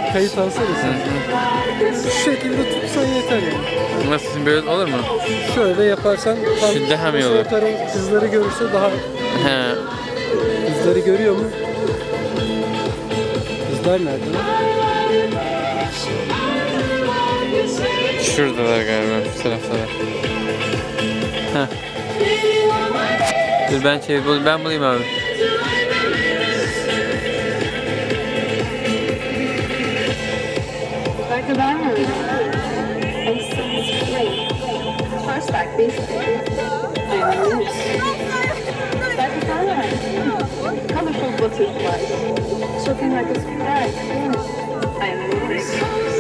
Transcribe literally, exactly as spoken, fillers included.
kayıt alsana sen. Şu şekilde tutsan yeter yani. Nasıl böyle olur mu? Şöyle yaparsan tam Şimdi daha mı iyi sol olur? taraf kızları görürse daha He. kızları görüyor mu? Kızlar nerede lan? Şuradalar galiba, şu taraftalar. Heh. Dur ben çevir, bul- ben bulayım abi. Belki ben mi? Horseback basically. I'm a moose. Belki sen mi? Colorful butterflies. Looking like a sky. I'm a moose.